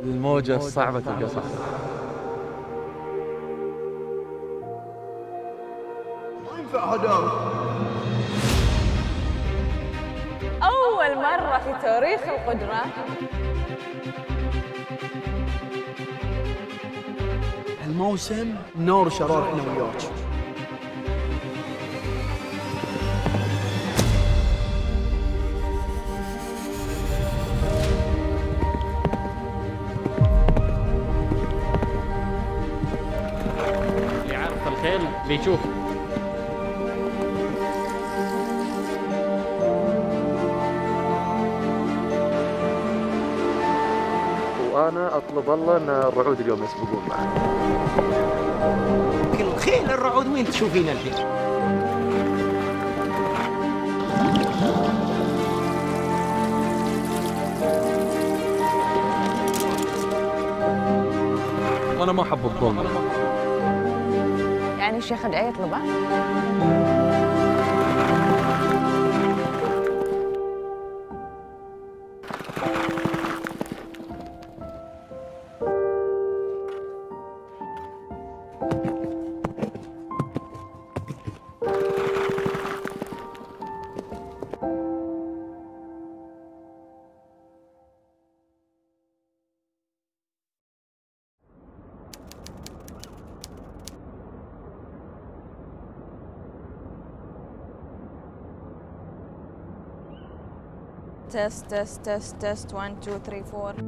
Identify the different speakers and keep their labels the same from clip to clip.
Speaker 1: الموجة الصعبة تلقى صح.
Speaker 2: ما ينفع هداوي.
Speaker 3: أول مرة في تاريخ القدرة
Speaker 2: الموسم نار وشرار احنا وياك.
Speaker 4: اللي عارف الخيل بيشوف.
Speaker 1: وأنا أطلب الله أن الرعود اليوم يسبقون معنا.
Speaker 2: الخيل الرعود وين تشوفين الحين؟
Speaker 1: وأنا ما أحب الظلم.
Speaker 3: يعني الشيخ أدعي يطلبه؟ تست تست تست تست 1 2 3 4.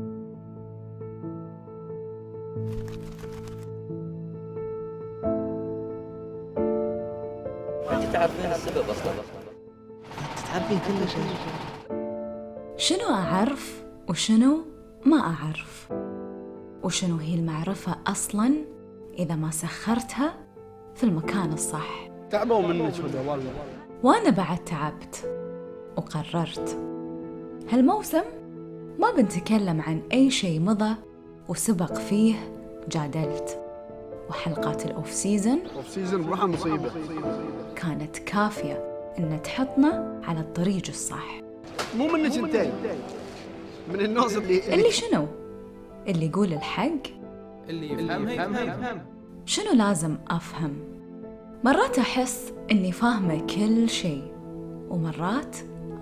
Speaker 5: انت تعرفين السبب اصلا؟
Speaker 2: تعرفين كل شيء.
Speaker 6: شنو أعرف وشنو ما أعرف؟ وشنو هي المعرفة أصلاً إذا ما سخرتها في المكان الصح؟
Speaker 2: تعبوا منك هدى والله.
Speaker 6: وأنا بعد تعبت وقررت هالموسم ما بنتكلم عن أي شيء مضى وسبق فيه جادلت، وحلقات الأوف سيزن
Speaker 2: روحها مصيبة.
Speaker 6: كانت كافية إن تحطنا على الطريق الصح.
Speaker 2: مو منك انتين، من الناس اللي
Speaker 6: شنو؟ اللي يقول الحق؟
Speaker 4: اللي يفهم.
Speaker 6: شنو لازم أفهم؟ مرات أحس إني فاهمة كل شيء، ومرات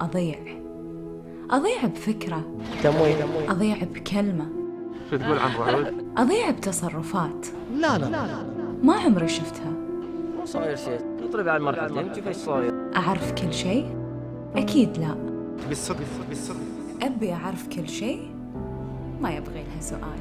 Speaker 6: أضيع بفكرة، أضيع بكلمة،
Speaker 1: شو تقول عن رعود؟
Speaker 6: أضيع بتصرفات
Speaker 2: لا
Speaker 6: ما عمري شفتها.
Speaker 5: مو صاير شيء، اضرب على المرحلتين شوف ايش صاير.
Speaker 6: أعرف كل شيء؟ أكيد لا.
Speaker 2: بالسر.
Speaker 6: أبي أعرف كل شيء؟ ما يبغي لها سؤال.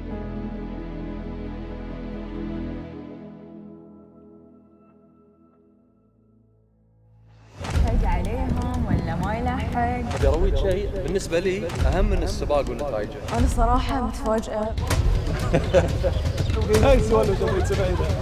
Speaker 3: يلحق عليهم ولا ما يلحق؟
Speaker 1: أبي أرويج شيء بالنسبة لي أهم من السباق ونتائجه.
Speaker 3: أنا صراحة متفاجئة.
Speaker 2: هاي السوالف اللي تسمعينها.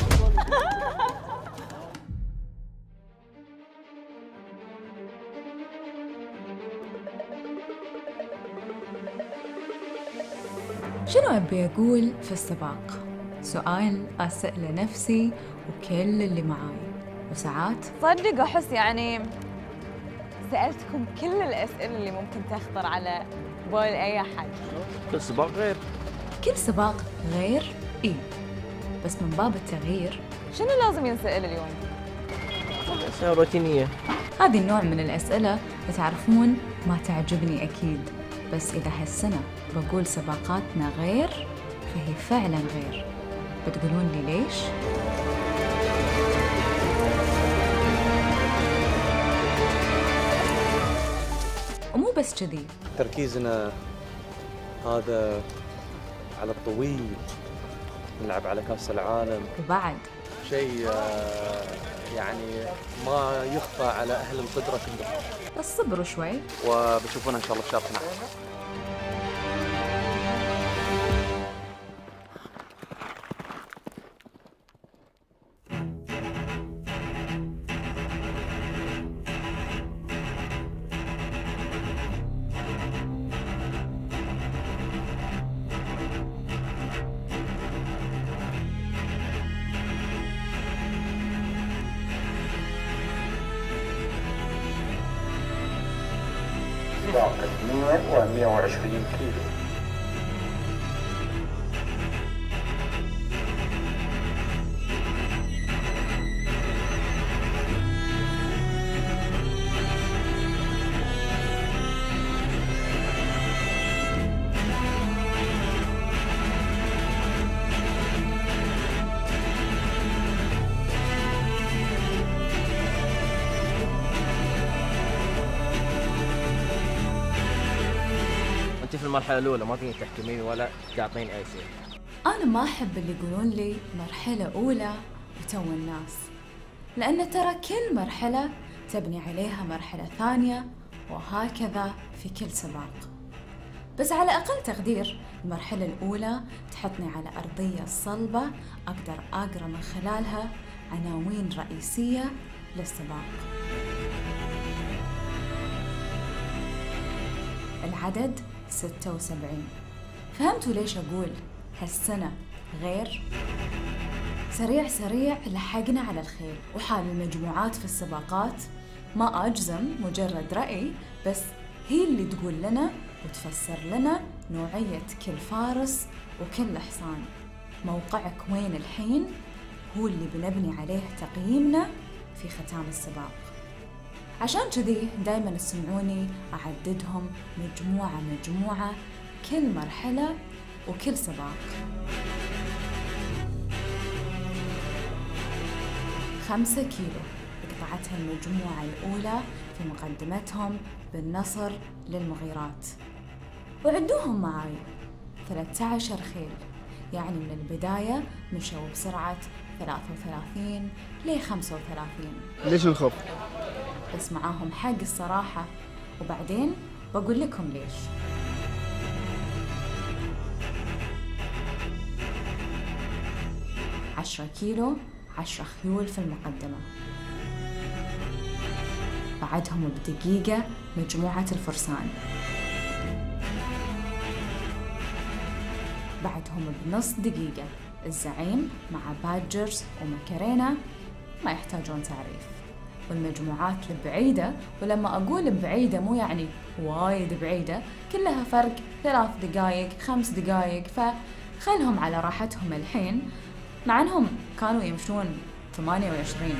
Speaker 6: شنو أبي أقول في السباق؟ سؤال أسأله نفسي وكل اللي معاي، وساعات
Speaker 3: صدق أحس يعني سألتكم كل الأسئلة اللي ممكن تخطر على بال أي أحد.
Speaker 5: كل سباق غير.
Speaker 6: كل سباق غير إيه، بس من باب التغيير
Speaker 3: شنو لازم ينسأل اليوم؟
Speaker 5: أسئلة روتينية.
Speaker 6: هذه النوع من الأسئلة تعرفون ما تعجبني أكيد، بس إذا هالسنة بقول سباقاتنا غير فهي فعلا غير. بتقولون لي ليش؟ ومو بس كذي،
Speaker 1: تركيزنا هذا على الطويل، نلعب على كأس العالم،
Speaker 6: وبعد
Speaker 1: شيء يعني ما يخفى على أهل القدرة كلهم.
Speaker 6: بس صبروا شوي
Speaker 1: وبشوفونا إن شاء الله في شهر 12.
Speaker 7: سباق 2 و120 كيلو.
Speaker 5: المرحله الاولى ما تقدرين تحكمين ولا تعطين اي شيء.
Speaker 6: أنا ما أحب اللي يقولون لي مرحلة أولى وتو الناس، لأن ترى كل مرحلة تبني عليها مرحلة ثانية، وهكذا في كل سباق. بس على أقل تقدير المرحلة الأولى تحطني على أرضية صلبة أقدر أقرأ من خلالها عناوين رئيسية للسباق. العدد 76. فهمتوا ليش أقول هالسنة غير؟ سريع سريع لحقنا على الخيل وحال المجموعات في السباقات. ما أجزم، مجرد رأي، بس هي اللي تقول لنا وتفسر لنا نوعية كل فارس وكل حصان. موقعك وين الحين هو اللي بنبني عليه تقييمنا في ختام السباق. عشان كذي دايما تسمعوني أعددهم مجموعة مجموعة كل مرحلة وكل سباق. 5 كيلو قطعتها المجموعة الأولى في مقدمتهم بالنصر للمغيرات، وعدوهم معاي 13 خيل، يعني من البداية مشوا بسرعة 33 ل 35.
Speaker 2: ليش نخاف؟
Speaker 6: بس معاهم حق الصراحة، وبعدين بقول لكم ليش. 10 كيلو 10 خيول في المقدمة. بعدهم بدقيقة مجموعة الفرسان. بعدهم بنص دقيقة الزعيم مع بادجرز وماكارينا، ما يحتاجون تعريف. والمجموعات البعيدة، ولما أقول بعيدة مو يعني وايد بعيدة، كلها فرق 3 دقايق 5 دقايق، فخلهم على راحتهم الحين، مع أنهم كانوا يمشون 28.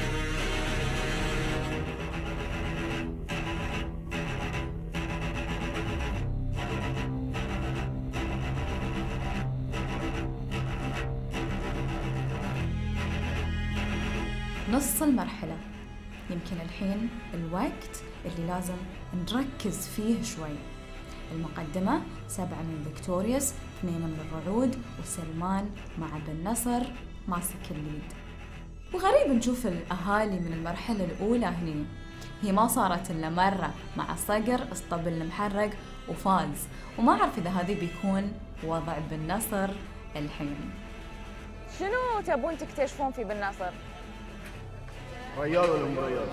Speaker 6: نص المرحلة، يمكن الحين الوقت اللي لازم نركز فيه شوي. المقدمة 7 من فيكتوريوس، 2 من الرعود، وسلمان مع بن نصر ماسك الليد. وغريب نشوف الأهالي من المرحلة الأولى هني، هي ما صارت إلا مرة مع صقر اسطبل المحرق وفاز، وما أعرف إذا هذه بيكون وضع بن نصر الحين.
Speaker 3: شنو تبون تكتشفون في بن نصر؟
Speaker 2: ريال ولا مو ريال؟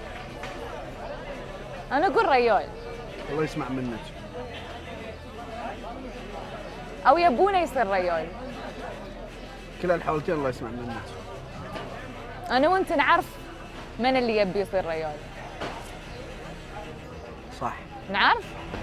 Speaker 3: أنا أقول ريال.
Speaker 2: الله يسمع منك.
Speaker 3: أو يبونه يصير ريال.
Speaker 2: كلا الحالتين الله يسمع منك.
Speaker 3: أنا وأنت نعرف من اللي يبي يصير ريال.
Speaker 2: صح.
Speaker 3: نعرف؟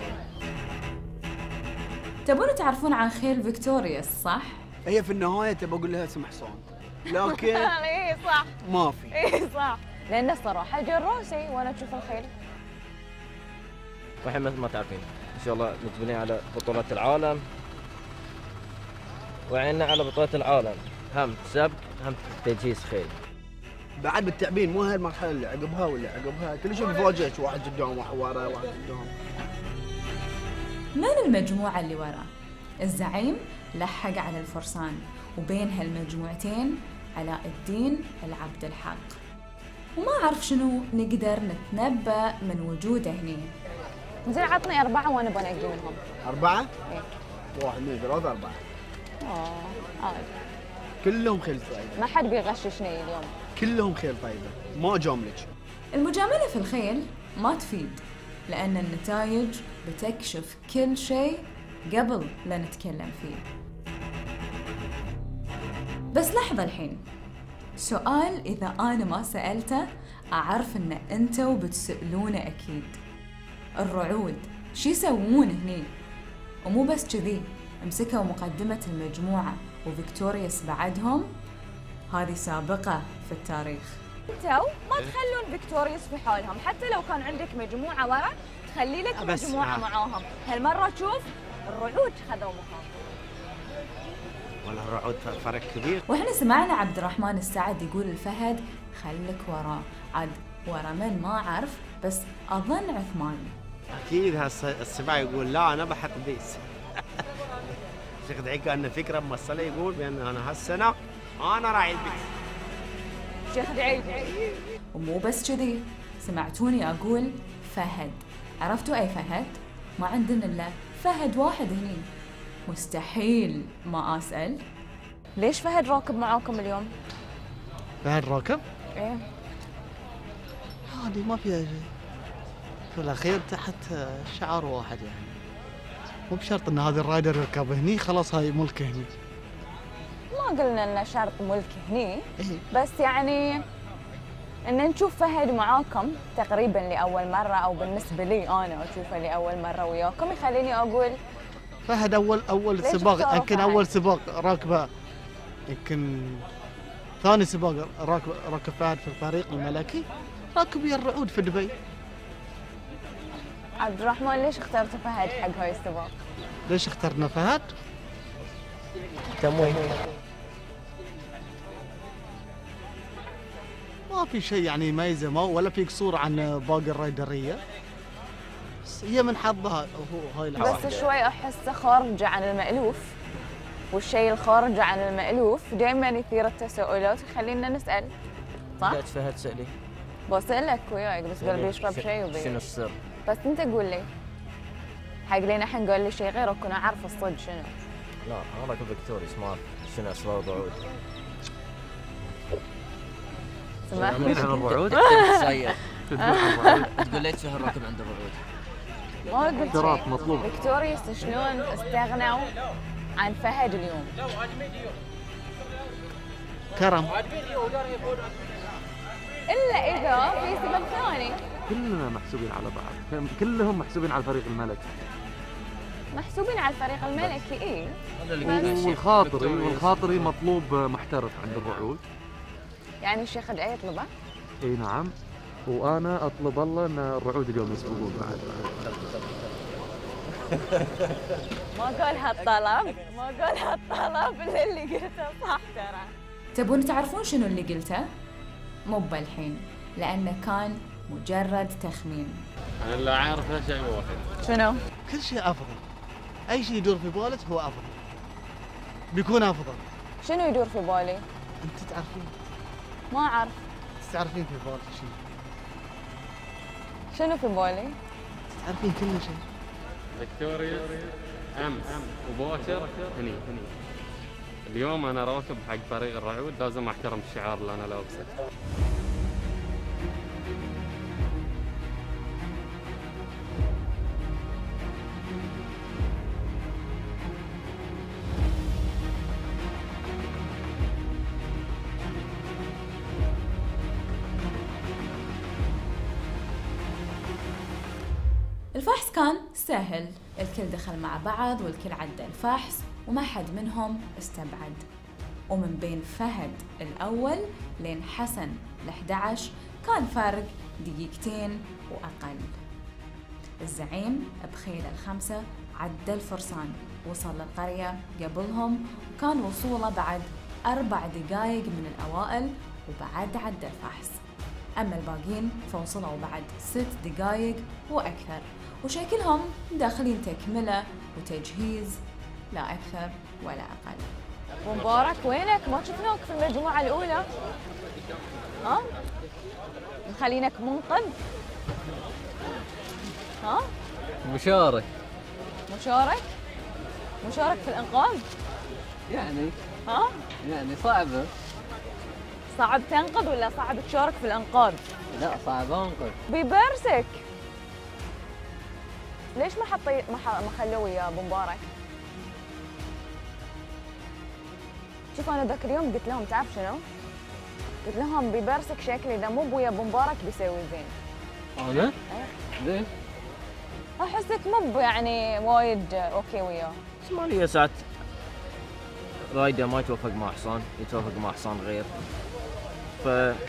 Speaker 6: تبون تعرفون عن خيل فيكتوريوس صح؟
Speaker 2: هي في النهاية تبى أقول لها اسم حصان، لكن
Speaker 3: إيه صح.
Speaker 2: ما في.
Speaker 3: إيه صح. لأن الصراحة جروسي وأنا أشوف الخيل.
Speaker 5: والحين مثل ما تعرفين ان شاء الله مقبلين على بطولة العالم، وعينا على بطولة العالم هم سبق هم تجهيز خيل.
Speaker 2: بعد بالتعبين مو هاي المرحلة اللي عقبها واللي عقبها، كل شيء بفاجئك، واحد قدام واحد ورا واحد قدام.
Speaker 6: من المجموعة اللي وراه؟ الزعيم لحق على الفرسان، وبين هالمجموعتين علاء الدين العبد الحق. وما أعرف شنو نقدر نتنبأ من وجوده هني.
Speaker 3: زين عطني 4 وأنا بنقي منهم.
Speaker 2: 4؟
Speaker 3: إيه.
Speaker 2: 1 2 3 4.
Speaker 3: عادي.
Speaker 2: كلهم خيل طيبة.
Speaker 3: ما حد بيغششني اليوم.
Speaker 2: كلهم خيل طيبة، ما جاملك.
Speaker 6: المجاملة في الخيل ما تفيد، لأن النتائج بتكشف كل شيء قبل لا نتكلم فيه. بس لحظة الحين، سؤال إذا أنا ما سألته أعرف إن أنتوا بتسألونه أكيد. الرعود شو يسوون هني؟ ومو بس كذي، مسكوا مقدمة المجموعة وفيكتوريوس بعدهم. هذه سابقة في التاريخ.
Speaker 3: انتوا ما تخلون فيكتوريوس في حالهم، حتى لو كان عندك مجموعة ورا تخلي لك مجموعة معاهم. هالمرة تشوف الرعود خذوا مكان.
Speaker 7: ولا الرعود فرق كبير.
Speaker 6: واحنا سمعنا عبد الرحمن السعد يقول الفهد خلك وراه، عاد ورا من ما أعرف، بس أظن عثمان.
Speaker 7: اكيد السباع يقول لا انا بحط بيس. شيخ دعي كأنه فكره موصله يقول بان انا هالسنه انا راعي البيس.
Speaker 3: شيخ دعي.
Speaker 6: ومو بس كذي، سمعتوني أقول فهد. عرفتوا أي فهد؟ ما عندنا إلا فهد واحد هني. مستحيل ما أسأل.
Speaker 3: ليش فهد راكب معاكم اليوم؟
Speaker 2: فهد راكب؟
Speaker 3: ايه
Speaker 2: عادي ما فيها شيء. في الأخير تحت شعار واحد يعني. مو بشرط إن هذا الرايدر يركب هني خلاص هاي ملكه هني.
Speaker 3: ما قلنا إنه شرط ملك هني،
Speaker 2: إيه.
Speaker 3: بس يعني إن نشوف فهد معاكم تقريبا لأول مرة، أو بالنسبة لي أنا أشوفه لأول مرة وياكم يخليني أقول
Speaker 2: فهد أول
Speaker 3: ليش
Speaker 2: سباق،
Speaker 3: اختاروا
Speaker 2: يمكن
Speaker 3: فهد؟
Speaker 2: أول سباق راكبه، يمكن ثاني سباق راكب فهد في الفريق الملكي، راكب ويا الرعود في دبي.
Speaker 3: عبد الرحمن ليش اخترت فهد حق هاي السباق؟
Speaker 2: ليش اخترنا فهد؟
Speaker 5: تمويه.
Speaker 2: ما في شيء يعني يميزه، ما ولا في قصور عن باقي الرايدريه، بس هي من حظها هو هاي العواقب.
Speaker 3: بس شوي أحسه خارجة عن المألوف، والشيء الخارج عن المألوف دائما يثير التساؤلات ويخلينا نسأل، صح؟
Speaker 5: لا فهد سألي.
Speaker 3: بسألك وياك بس قلبي يشرب شيء
Speaker 5: شنو
Speaker 3: وبي.
Speaker 5: السر؟
Speaker 3: بس أنت قول لي، حق لينا الحين قال لي شيء غير وكنا عارفة الصدق شنو.
Speaker 5: لا انا راكب فيكتوريوس، ما اعرف شنو اسرار الرعود.
Speaker 3: سمعت؟
Speaker 5: عن الرعود صير. تقول ليش فهد راكب عند الرعود؟
Speaker 3: ما قلت
Speaker 2: اعتراف
Speaker 3: شيء.
Speaker 2: مطلوب.
Speaker 3: فيكتوريوس شلون استغنوا عن فهد اليوم؟
Speaker 2: كرم.
Speaker 3: إلا إذا في سبب ثاني.
Speaker 1: كلنا محسوبين على بعض، كلهم محسوبين على الفريق الملكي.
Speaker 3: محسوبين على الفريق الملكي إيه؟
Speaker 5: هذا اللي قلنا الشيخ
Speaker 1: والخاطري
Speaker 5: فيكتوريوس.
Speaker 1: والخاطري مطلوب محترف عند الرعود.
Speaker 3: يعني الشيخ دعي يطلبه؟
Speaker 1: اي نعم، وانا اطلب الله ان الرعود اليوم يسبقون بعد.
Speaker 3: ما قال هالطلب، ما قال هالطلب إلا اللي قلته صح ترى.
Speaker 6: تبون تعرفون شنو اللي قلته؟ مو بالحين، لأنه كان مجرد تخمين.
Speaker 4: انا اللي عارف له شيء واحد.
Speaker 3: شنو؟
Speaker 2: كل شيء افضل، اي شيء يدور في بالك هو افضل، بيكون افضل.
Speaker 3: شنو يدور في بالي؟
Speaker 2: انت تعرفين،
Speaker 3: ما أعرف.
Speaker 2: تعرفين في بالك شيء،
Speaker 3: شنو في بالي؟
Speaker 2: تعرفين كل شيء.
Speaker 4: فيكتوريوس امس وبوكر هني. اليوم انا راكب حق فريق الرعود، لازم احترم الشعار اللي انا لابسه.
Speaker 6: الفحص كان سهل، الكل دخل مع بعض والكل عدى الفحص وما حد منهم استبعد. ومن بين فهد الأول لين حسن ال11 كان فرق دقيقتين وأقل. الزعيم بخيل ال5 عدى الفرسان، وصل للقرية قبلهم، وكان وصوله بعد 4 دقايق من الأوائل وبعد عدى الفحص. أما الباقين فوصلوا بعد 6 دقايق وأكثر، وشكلهم داخلين تكملة وتجهيز لا أكثر ولا أقل.
Speaker 3: مبارك وينك؟ ما شفناك في المجموعة الأولى. ها؟ مخلينك منقذ؟ ها؟
Speaker 5: مشارك.
Speaker 3: مشارك؟ مشارك في الإنقاذ؟
Speaker 5: يعني
Speaker 3: ها؟
Speaker 5: صعبة.
Speaker 3: صعب تنقذ ولا صعب تشارك في الإنقاذ؟
Speaker 5: لا صعبة انقذ.
Speaker 3: بيبرسك. ليش ما خلوه ويا ابو مبارك؟ شوف انا ذاك اليوم قلت لهم تعرف شنو؟ قلت لهم بيبرسك شكلي اذا مو بويا ابو مبارك بيسوي زين.
Speaker 5: انا؟ زين.
Speaker 3: احسك مو يعني وايد اوكي وياه.
Speaker 5: اسمعني ساعات رايدة ما يتوافق مع حصان، يتوافق مع حصان غير. ف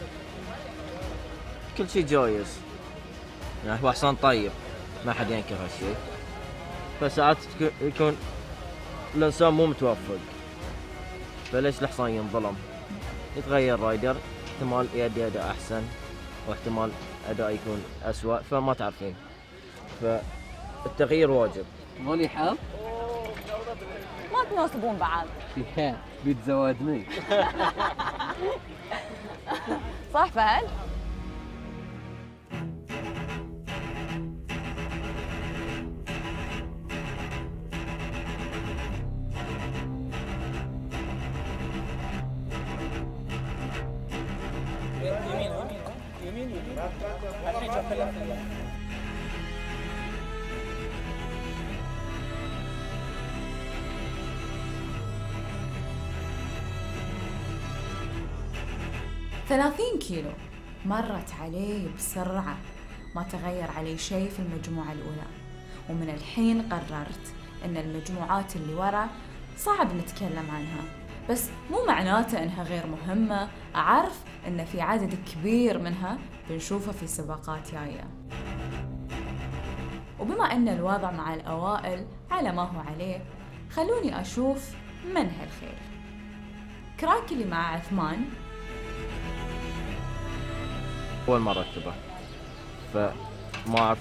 Speaker 5: كل شيء جايز. يعني هو حصان طيب، ما حد ينكر هالشيء. فساعات يكون الانسان مو متوفق. فليش الحصان ينظلم؟ يتغير رايدر، احتمال يؤدي اداء احسن واحتمال اداء يكون اسوأ، فما تعرفين. فالتغيير واجب.
Speaker 8: ماني حاب
Speaker 3: ما تناسبون بعض.
Speaker 8: فيها بيتزوجني.
Speaker 3: صح فهد؟
Speaker 6: ثلاثين كيلو مرت عليه بسرعة، ما تغير عليه شيء في المجموعة الأولى. ومن الحين قررت أن المجموعات اللي ورا صعب نتكلم عنها، بس مو معناته أنها غير مهمة. أعرف أن في عدد كبير منها بنشوفه في سباقات جاية. وبما أن الوضع مع الأوائل على ما هو عليه، خلوني أشوف من هالخير. كراك اللي مع عثمان
Speaker 5: أول مرة أركبه، فما أعرف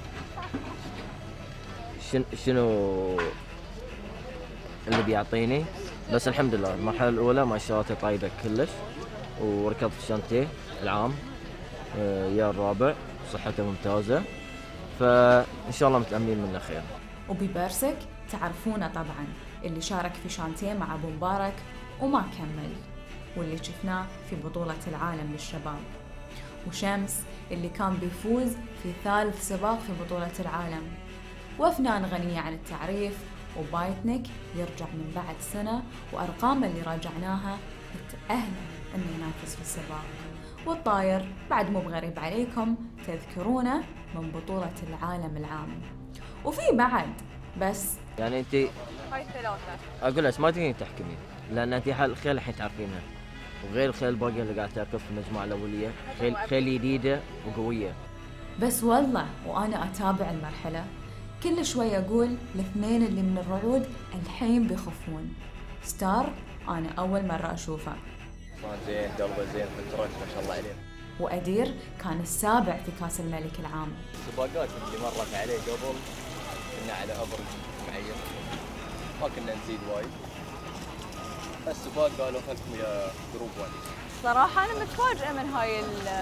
Speaker 5: شنو اللي بيعطيني، بس الحمد لله المرحلة الأولى مؤشراتي طيبة كلش، وركبت في شنطتي العام يا الرابع، صحته ممتازة، فإن شاء الله متأملين منه خير.
Speaker 6: وببرسك تعرفونه طبعا، اللي شارك في شانتيه مع أبو مبارك وما كمل، واللي شفناه في بطولة العالم للشباب. وشمس اللي كان بيفوز في ثالث سباق في بطولة العالم. وفنان غنية عن التعريف. وبايتنيك يرجع من بعد سنة، وأرقامه اللي راجعناها تأهله أنه ينافس في السباق. والطاير بعد مو بغريب عليكم، تذكرونه من بطولة العالم العام. وفي بعد، بس
Speaker 5: يعني أنت
Speaker 3: هاي ثلاثة
Speaker 5: أقول لك ما تقدرين تحكمين، لأن أنت الخيل الحين تعرفينها، وغير الخيل الباقية اللي قاعد تركب في المجموعة الأولية، خيل جديدة وقوية.
Speaker 6: بس والله وأنا أتابع المرحلة كل شوي أقول الاثنين اللي من الرعود الحين بيخفون. ستار أنا أول مرة أشوفه،
Speaker 9: زين قلبه زين فكرك ما شاء الله عليه.
Speaker 6: وأدير كان السابع في كاس الملك العام.
Speaker 9: السباقات اللي مرت عليه قبل كنا على افرج معين، ما كنا نزيد وايد. السباق قالوا خلكم يا جروب 1.
Speaker 3: صراحة أنا متفاجئة من هاي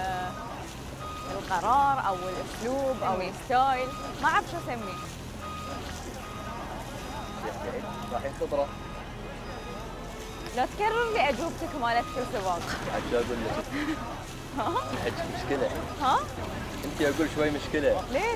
Speaker 3: القرار أو الأسلوب أو الستايل، ما أعرف شو أسميه.
Speaker 9: رايحين خضرة.
Speaker 3: لا تكرر لي أجوبتك مالت كل سباق.
Speaker 9: عاد شو أقول لك؟ عندك مشكلة.
Speaker 3: ها؟
Speaker 9: أنت أقول شوي مشكلة.
Speaker 3: ليش؟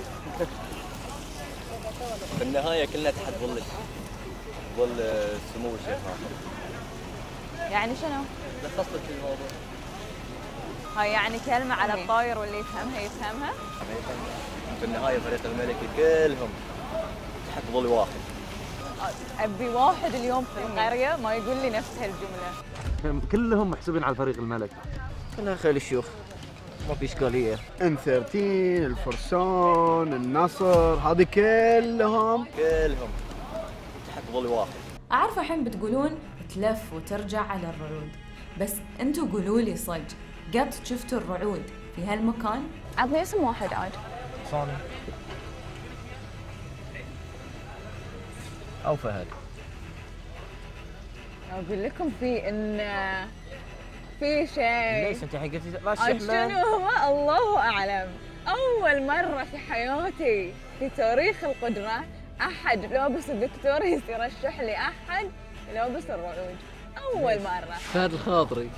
Speaker 9: في النهاية كلنا تحت ظل سمو الشيخ ناصر.
Speaker 3: يعني شنو؟
Speaker 9: لخصت لك الموضوع.
Speaker 3: هاي يعني كلمة على الطاير واللي يفهمها يفهمها؟
Speaker 9: في النهاية فريق الملكي كلهم تحت ظل واحد.
Speaker 3: أبي واحد اليوم في القرية ما يقول لي نفس هالجملة.
Speaker 1: كلهم محسوبين على الفريق الملكي.
Speaker 5: كلها خيل الشيوخ، ما في إشكالية.
Speaker 2: M13 الفرسان النصر هذه كلهم
Speaker 9: تحت ظل واحد.
Speaker 6: أعرف الحين بتقولون تلف وترجع على الرعود، بس أنتوا قولوا لي صدق، قد شفتوا الرعود في هالمكان؟
Speaker 3: عطني اسم واحد عاد.
Speaker 5: صاني أو فهد.
Speaker 3: أقول لكم في شيء.
Speaker 5: ليش أنت الحين قلتي لا
Speaker 3: شنو هو؟ الله أعلم. أول مرة في حياتي في تاريخ القدرة أحد لابس فيكتوريا يرشح لي أحد لابس الرعود. أول مرة.
Speaker 8: فهد الخاطري.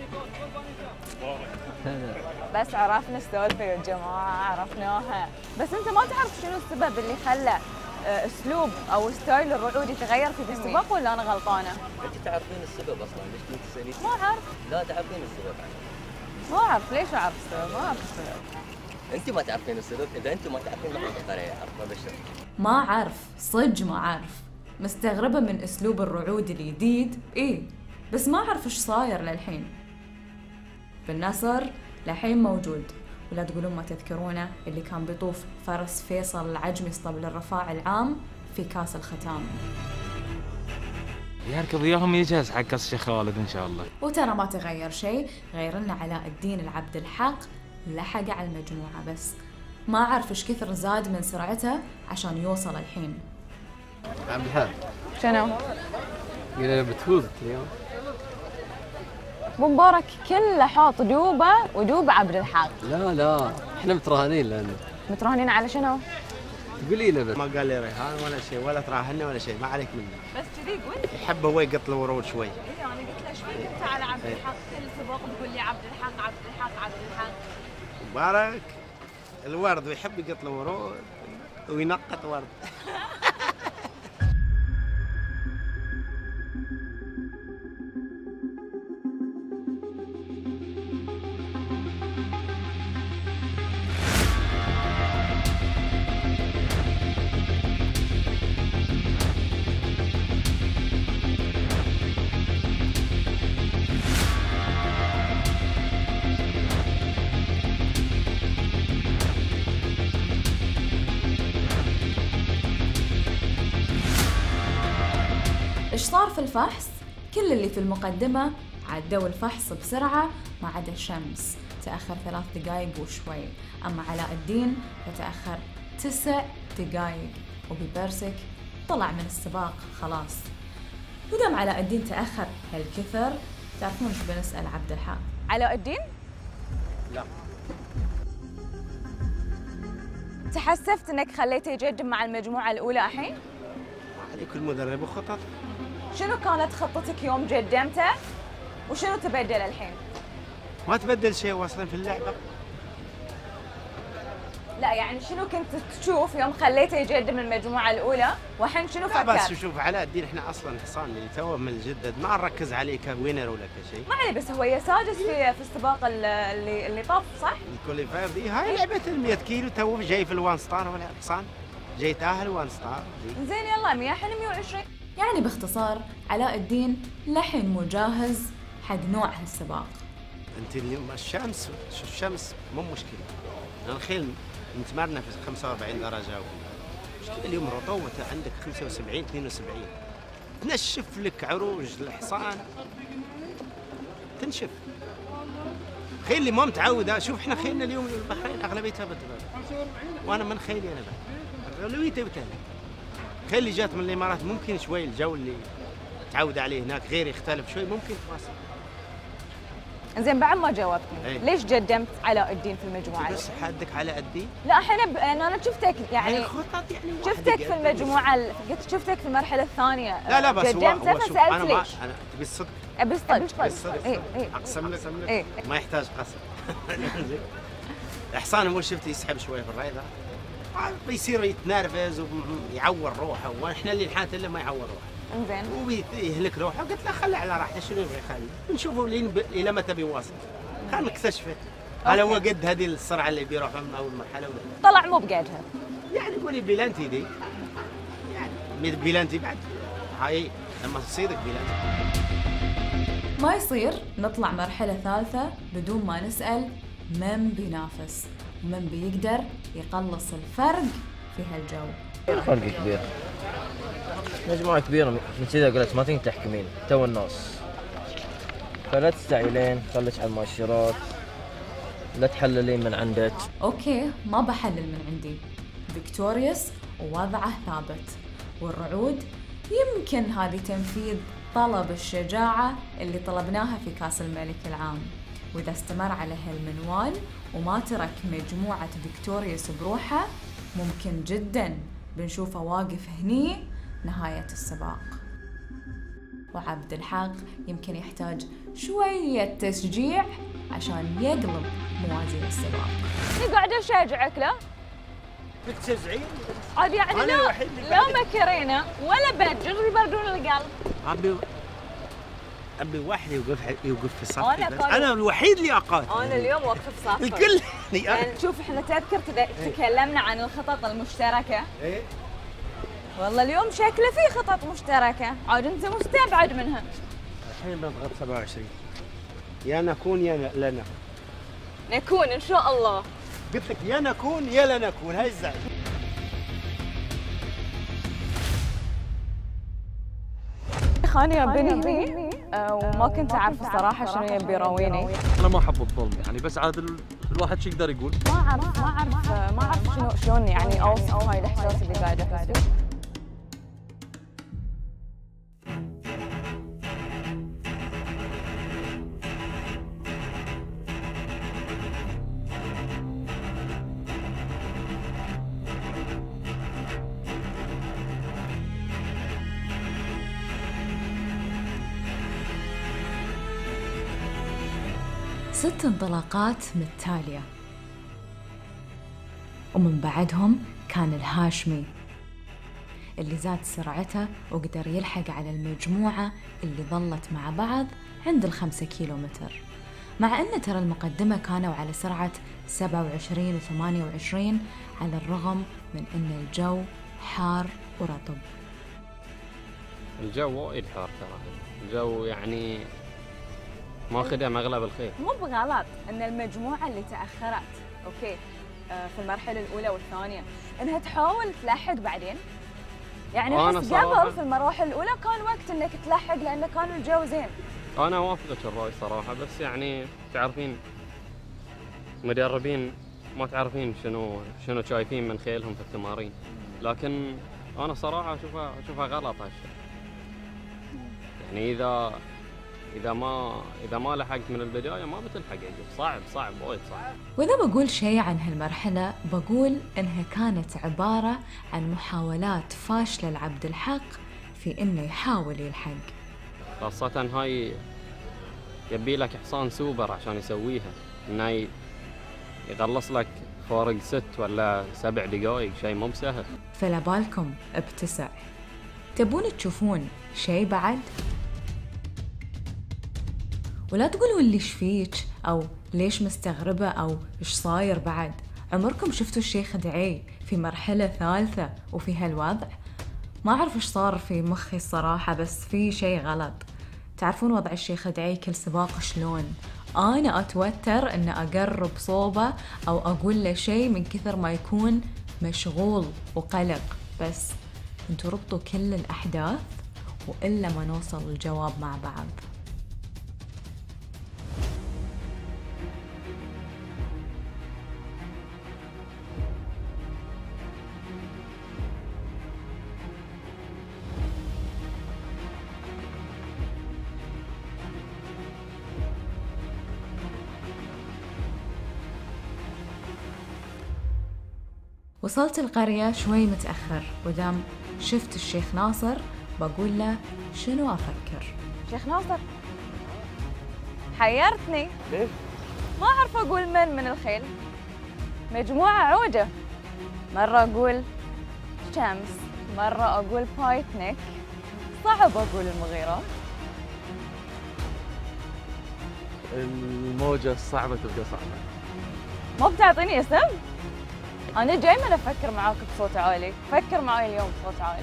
Speaker 3: بس عرفنا السالفة يا جماعة، عرفناها. بس أنت ما تعرف شنو السبب اللي خلى أسلوب أو ستايل الرعود يتغير في السباق، ولا أنا غلطانة؟
Speaker 9: أنت تعرفين السبب أصلاً، ليش كنت تسألين؟
Speaker 3: ما أعرف.
Speaker 9: لا تعرفين السبب.
Speaker 3: ما أعرف ليش أعرف السبب، ما أعرف السبب.
Speaker 9: أنت ما تعرفين السبب، إذا أنتم ما تعرفين ما حد يعرف. ما بشر.
Speaker 6: ما أعرف، صدق ما أعرف. مستغربة من أسلوب الرعود الجديد، إيه بس ما أعرف إيش صاير للحين. بالنصر لحين موجود، ولا تقولون ما تذكرونه، اللي كان بيطوف فرس فيصل العجمي اسطبل الرفاع العام في كاس الختام.
Speaker 10: يركض وياهم يجهز حق كاس الشيخ خالد ان شاء الله.
Speaker 6: وترى ما تغير شيء، غير ان علاء الدين العبد الحق لحق على المجموعة بس. ما أعرف إيش كثر زاد من سرعته عشان يوصل الحين.
Speaker 1: عبد الحق
Speaker 3: شنو؟
Speaker 1: قلنا بتفوز اليوم.
Speaker 3: ابو مبارك كله حاط دوبه ودوب عبد الحق.
Speaker 1: لا احنا متراهنين لانه.
Speaker 3: متراهنين على شنو؟
Speaker 1: قولي له بس.
Speaker 7: ما قال لي رهان ولا شيء ولا تراهنا ولا شيء، ما عليك منه.
Speaker 3: بس كذي قول.
Speaker 7: يحب هو يقط الورود شوي.
Speaker 3: اي انا قلت له ايش فيك انت على عبد الحق؟ كل سباق تقول لي عبد الحق عبد الحق عبد الحق.
Speaker 7: مبارك الورد ويحب يقط الورود وينقط ورد.
Speaker 6: إيش صار في الفحص؟ كل اللي في المقدمة عدوا الفحص بسرعة ما عدا شمس، تأخر 3 دقايق وشوي، أما علاء الدين فتأخر 9 دقايق، وبيبرسك طلع من السباق خلاص. ودام علاء الدين تأخر هالكثر، تعرفون شو بنسأل عبد الحق؟
Speaker 3: علاء الدين؟
Speaker 7: لا.
Speaker 3: تحسفت انك خليته يجدم مع المجموعة الأولى الحين؟
Speaker 7: عليك المدرب وخطط.
Speaker 3: شنو كانت خطتك يوم جدمته؟ وشنو تبدل الحين؟
Speaker 7: ما تبدل شيء اصلا في اللعبه.
Speaker 3: لا يعني شنو كنت تشوف يوم خليته يجدم المجموعة الأولى والحين شنو
Speaker 7: لا بس
Speaker 3: فكرت؟
Speaker 7: شوف علاء الدين احنا اصلا حصان اللي توه من الجدد، ما نركز عليه كوينر ولا كشيء.
Speaker 3: ما عليه، بس هو سادس في السباق اللي طاف صح؟
Speaker 7: الكوليفاير دي هاي لعبه ال 100 كيلو تو جاي في الوان ستار ولا حصان؟ جاي تاهل وان ستار.
Speaker 3: زين يلا 100 احنا 120.
Speaker 6: يعني باختصار علاء الدين لحين مو جاهز حق نوع هالسباق.
Speaker 7: انت اليوم الشمس مو مشكله. الخيل متمرنه في 45 درجه مشكله اليوم الرطوبه عندك 75 72 تنشف لك عروج الحصان، تنشف. خيل اللي ما متعوده، شوف احنا خيلنا اليوم البحرين اغلبيتها بتبان، وانا من خيلي انا بعد اغلبيتها بتبان. خيل اللي جات من الامارات ممكن شوي الجو اللي تعود عليه هناك غير يختلف شوي، ممكن تواصل.
Speaker 3: زين بعد ما جاوبتني،
Speaker 7: ايه؟
Speaker 3: ليش قدمت علاء الدين في المجموعة؟
Speaker 7: بس حدك علاء الدين؟
Speaker 3: لا احنا انا شفتك يعني
Speaker 7: خطط يعني
Speaker 3: شفتك في المجموعة قلت شفتك في المرحلة الثانية.
Speaker 7: لا بس
Speaker 3: قدمته
Speaker 7: هو
Speaker 3: فسألت
Speaker 7: انا
Speaker 3: ليش؟
Speaker 7: انا تبي الصدق؟
Speaker 3: ابي الصدق.
Speaker 7: بالصدق.
Speaker 3: اي
Speaker 7: اقسم لك
Speaker 3: اي
Speaker 7: ما يحتاج قسم. الحصان هو شفت يسحب شوي في الريضه بيصير يتنرفز ويعور روحه، واحنا اللي نحات الا ما يعور روحه.
Speaker 3: انزين.
Speaker 7: وبيهلك روحه، قلت له خليه على راحته، شنو يبغى يخليه؟ نشوفه الى متى بيواصل. كان مكتشفه. هل هو قد هذه السرعه اللي بيروح من اول مرحله ولا؟
Speaker 3: طلع مو بقدها.
Speaker 7: يعني قولي بيلانتي دي. يعني بيلانتي بعد هاي لما تصيدك بيلانتي.
Speaker 6: ما يصير نطلع مرحلة ثالثة بدون ما نسأل من بينافس ومن بيقدر يقلص الفرق في هالجو.
Speaker 5: فرق كبير، مجموعة كبيرة من كذا قلت ما تقدر تحكمين تو الناس، فلا تستعجلين، خليك على المؤشرات، لا تحللين من عندك.
Speaker 6: اوكي ما بحلل من عندي، فيكتوريوس ووضعه ثابت، والرعود يمكن هذه تنفيذ طلب الشجاعة اللي طلبناها في كاس الملك العام، وإذا استمر على هالمنوال وما ترك مجموعة فيكتوريوس بروحه ممكن جدا بنشوفه واقف هني نهاية السباق. وعبد الحق يمكن يحتاج شوية تشجيع عشان يقلب موازين السباق.
Speaker 3: أنا قاعدة أشجعك لا؟
Speaker 7: بتشجعين؟
Speaker 3: عاد يعني لا مكرينا ولا بجر يبردون القلب.
Speaker 7: ابي واحد يوقف في صفي.
Speaker 3: أنا
Speaker 7: الوحيد اللي اقاتل.
Speaker 3: انا اليوم واقفه في صفك.
Speaker 7: الكل
Speaker 3: يعني شوف احنا تذكر تكلمنا عن الخطط المشتركه.
Speaker 7: ايه
Speaker 3: والله اليوم شكله في خطط مشتركه، عاد انت مستبعد منها.
Speaker 7: الحين بنضغط 27. يا نكون يا لا نكون.
Speaker 3: نكون ان شاء الله.
Speaker 7: قلت لك يا نكون يا لا نكون، هاي الزعل.
Speaker 3: خاني ربني وما كنت أعرف الصراحة شنو يبي يراويني.
Speaker 1: انا ما احب الظلم يعني، بس عاد الواحد شو يقدر يقول؟
Speaker 3: ما أعرف شلون يعني أوصف هاي الإحساس اللي قاعد أحس فيه.
Speaker 6: ست انطلاقات متتالية، ومن بعدهم كان الهاشمي اللي زاد سرعته وقدر يلحق على المجموعة اللي ظلت مع بعض عند 5 كيلومتر، مع أن ترى المقدمة كانوا على سرعة 27 و 28 على الرغم من أن الجو حار ورطب.
Speaker 4: الجو وايد حار ترى، الجو يعني ماخذها مغلب الخيل.
Speaker 3: مو بغلط ان المجموعه اللي تاخرت اوكي في المرحله الاولى والثانيه انها تحاول تلحق بعدين، يعني احس قبل في المراحل الاولى كان وقت انك تلحق لانه كان الجو زين.
Speaker 4: انا اوافقك الراي صراحه، بس يعني تعرفين مدربين ما تعرفين شنو شايفين من خيلهم في التمارين، لكن انا صراحه اشوفها غلط هالشيء. يعني اذا ما لحقت من البدايه ما بتلحق، صعب وايد صعب.
Speaker 6: واذا بقول شيء عن هالمرحله بقول انها كانت عباره عن محاولات فاشله لعبد الحق في انه يحاول يلحق،
Speaker 4: خاصه هاي يبي لك حصان سوبر عشان يسويها، انه يخلص لك فارق 6 ولا 7 دقائق، شيء مو بسهل.
Speaker 6: فلا بالكم بتسع. تبون تشوفون شيء بعد؟ ولا تقولوا اللي ايش فيك او ليش مستغربة او ايش صاير بعد. عمركم شفتوا الشيخ دعي في مرحلة ثالثة وفي هالوضع؟ ما اعرف ايش صار في مخي الصراحة، بس في شيء غلط. تعرفون وضع الشيخ دعي كل سباق شلون؟ انا اتوتر ان اقرب صوبه او اقول له شيء من كثر ما يكون مشغول وقلق، بس انتوا ربطوا كل الاحداث والا ما نوصل الجواب مع بعض. وصلت القرية شوي متأخر، ودام شفت الشيخ ناصر بقول له شنو أفكر.
Speaker 3: شيخ ناصر حيرتني.
Speaker 1: ليش؟
Speaker 3: ما أعرف أقول من الخيل، مجموعة عودة، مرة أقول شمس، مرة أقول بايتنك، صعب أقول المغيرة.
Speaker 1: الموجة الصعبة تبقى صعبة.
Speaker 3: ما بتعطيني اسم؟ أنا دايماً أفكر معاك بصوت عالي، فكر معاي اليوم بصوت عالي.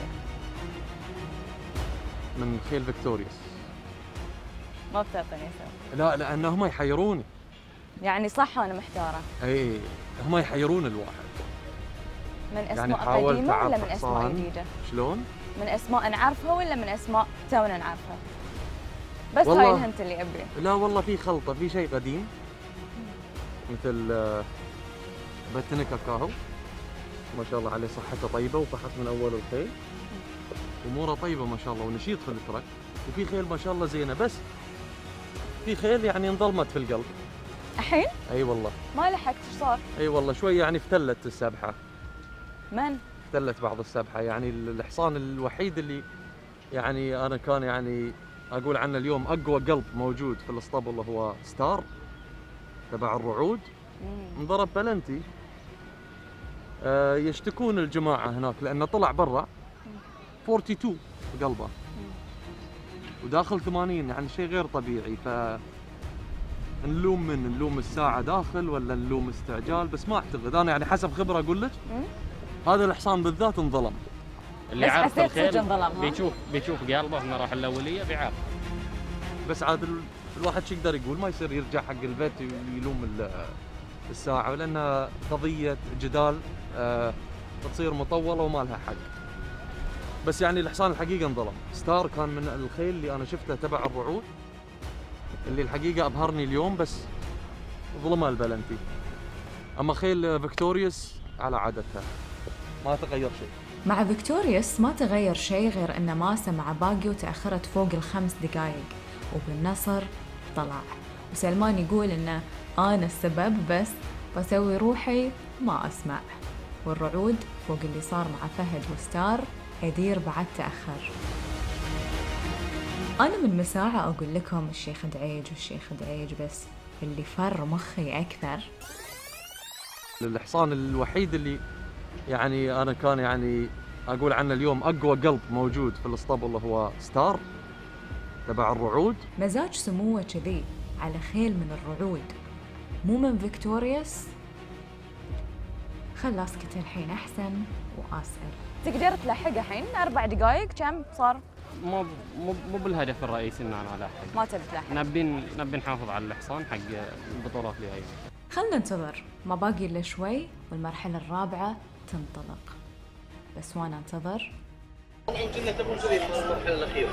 Speaker 1: من خيل فيكتوريوس.
Speaker 3: ما بتعطيني اسم؟
Speaker 1: لا لأن هم يحيروني.
Speaker 3: يعني صح أنا محتارة.
Speaker 1: إي هم يحيرون الواحد.
Speaker 3: من أسماء
Speaker 1: يعني
Speaker 3: قديمة ولا من أسماء جديدة؟
Speaker 1: شلون؟
Speaker 3: من أسماء نعرفها ولا من أسماء تونا نعرفها؟ بس
Speaker 1: والله
Speaker 3: هاي الهنت اللي أبيه.
Speaker 1: لا والله في خلطة، في شيء قديم مثل باتنك كاهو ما شاء الله عليه، صحته طيبة وفحص من أول الخيل، أموره طيبة ما شاء الله ونشيط في الترك، وفي خيل ما شاء الله زينة، بس في خيل يعني انظلمت في القلب.
Speaker 3: الحين؟
Speaker 1: أي والله.
Speaker 3: ما لحقت ايش صار؟
Speaker 1: أي والله شوي يعني افتلت السبحة.
Speaker 3: من؟
Speaker 1: افتلت بعض السبحة، يعني الحصان الوحيد اللي يعني أنا كان يعني أقول عنه اليوم أقوى قلب موجود في الاسطبل هو ستار تبع الرعود، انضرب بلنتي. يشتكون الجماعة هناك لأنه طلع برا 42 بقلبه وداخل 80، يعني شيء غير طبيعي. ف نلوم الساعة داخل ولا نلوم استعجال، بس ما اعتقد انا يعني حسب خبرة اقول لك هذا الحصان بالذات انظلم.
Speaker 4: اللي عارف الخيل بيشوف قلبه في المراحل الأولية بيعرف.
Speaker 1: بس عاد الواحد شو يقدر يقول، ما يصير يرجع حق البيت ويلوم الساعة، لأنها قضية جدال تصير مطولة وما لها حق. بس يعني الحصان الحقيقه انظلم. ستار كان من الخيل اللي انا شفته تبع الرعود اللي الحقيقه ابهرني اليوم، بس ظلمها البلنتي. اما خيل فيكتوريوس على عادتها ما تغير شيء.
Speaker 6: مع فيكتوريوس ما تغير شيء غير أن ماسة مع باقي وتأخرت فوق ال5 دقايق، وبالنصر طلع. وسلمان يقول إنه أنا السبب، بس بسوي روحي ما أسمع. والرعود فوق اللي صار مع فهد وستار أدير بعد تأخر. أنا من مساعة أقول لكم الشيخ دعيج والشيخ دعيج، بس اللي فر مخي أكثر
Speaker 1: الحصان الوحيد اللي يعني أنا كان يعني أقول عنه اليوم أقوى قلب موجود في الاسطبل هو ستار تبع الرعود.
Speaker 6: مزاج سموه كذي على خيل من الرعود مو من فيكتوريوس. خل أسكت الحين أحسن وأسأل.
Speaker 3: تقدر تلحق الحين 4 دقايق كم صار؟
Speaker 4: مو بالهدف الرئيسي ان انا الحق.
Speaker 3: ما تبي تلحق.
Speaker 4: نبي نحافظ على الحصان حق البطولات اللي جايه.
Speaker 6: خلنا ننتظر، ما باقي إلا شوي والمرحلة الرابعة تنطلق. بس وانا انتظر
Speaker 7: كنا تبون كذي في المرحله الاخيره.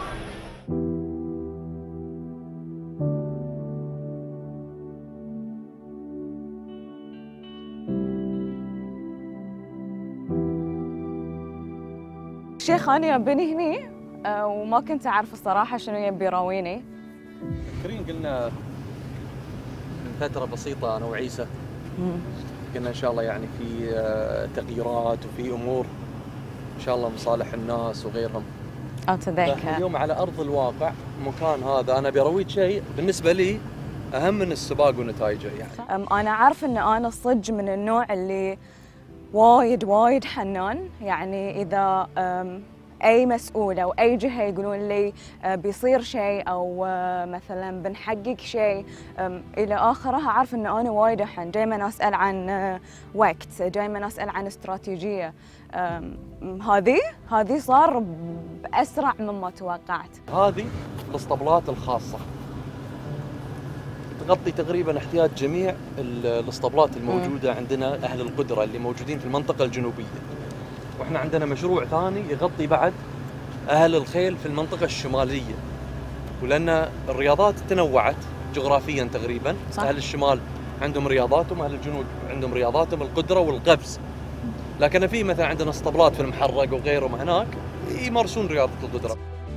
Speaker 3: شيخ أنا يبيني هني وما كنت أعرف الصراحة شنو يبي يراويني.
Speaker 1: تذكرين قلنا من فترة بسيطة أنا وعيسى قلنا إن شاء الله يعني في تغييرات وفي أمور إن شاء الله مصالح الناس وغيرهم.
Speaker 3: أتذكر.
Speaker 1: اليوم على أرض الواقع مكان هذا أنا برويد شيء بالنسبة لي أهم من السباق ونتائجه يعني.
Speaker 3: أنا عارف إن أنا صدق من النوع اللي وايد حنان، يعني إذا أي مسؤول أو أي جهة يقولون لي بيصير شيء أو مثلا بنحقق شيء إلى آخره، أعرف إن أنا وايد أحن. دائما أسأل عن وقت، دائما أسأل عن استراتيجية. هذه صار بأسرع مما توقعت.
Speaker 1: هذه الاسطبلات الخاصة تغطي تقريبا احتياج جميع الاسطبلات الموجودة عندنا أهل القدرة اللي موجودين في المنطقة الجنوبية. واحنا عندنا مشروع ثاني يغطي بعد أهل الخيل في المنطقة الشمالية، ولأن الرياضات تنوعت جغرافيا تقريبا. صح. أهل الشمال عندهم رياضاتهم، أهل الجنوب عندهم رياضاتهم القدرة والقفز. لكن في مثلا عندنا اسطبلات في المحرق وغيرهم هناك يمارسون رياضة القدرة.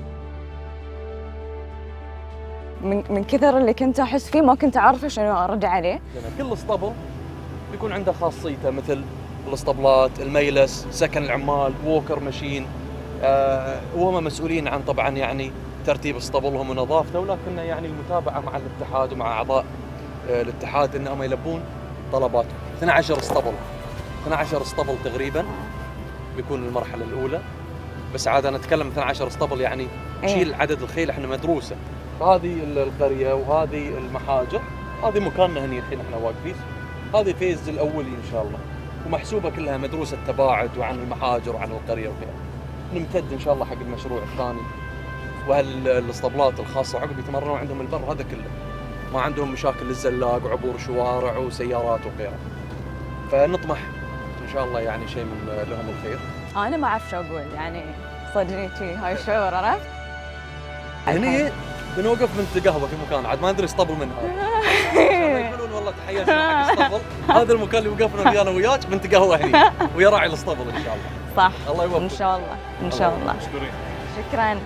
Speaker 3: من كثر اللي كنت أحس فيه ما كنت أعرف شنو أرد عليه.
Speaker 1: كل اسطبل بيكون عنده خاصيته، مثل الاسطبلات، الميلس، سكن العمال، ووكر ماشين. وهم مسؤولين عن طبعا يعني ترتيب اسطبلهم ونظافته، ولكن يعني المتابعة مع الاتحاد ومع أعضاء الاتحاد انهم يلبون طلباتهم. 12 اسطبل تقريبا بيكون المرحلة الأولى، بس عادة نتكلم 12 اسطبل يعني تشيل عدد الخيل احنا مدروسة. هذه القرية وهذه المحاجر، هذه مكاننا هني الحين احنا واقفين. هذه فيز الأولي إن شاء الله، ومحسوبة كلها مدروسة تباعد وعن المحاجر وعن القرية وكذا. نمتد إن شاء الله حق المشروع الثاني، وهالاسطبلات الخاصة عقب يتمرنون عندهم البر هذا كله، ما عندهم مشاكل للزلاق وعبور شوارع وسيارات وغيره. فنطمح إن شاء الله يعني شيء من لهم الخير.
Speaker 3: أنا ما أعرف شو أقول يعني، صدقني هاي الشعور عرفت؟
Speaker 1: هني بنوقف بنتقهوى في مكان عاد ما ندري اسطبل من هذا. يقولون والله تحياتنا حق اسطبل، هذا المكان اللي وقفنا فيه انا وياك بنتقهوى هني ويا راعي الاسطبل ان شاء الله.
Speaker 3: صح.
Speaker 1: الله يوفقك
Speaker 3: ان شاء الله ان شاء الله.
Speaker 1: مشكورين.
Speaker 3: شكرا.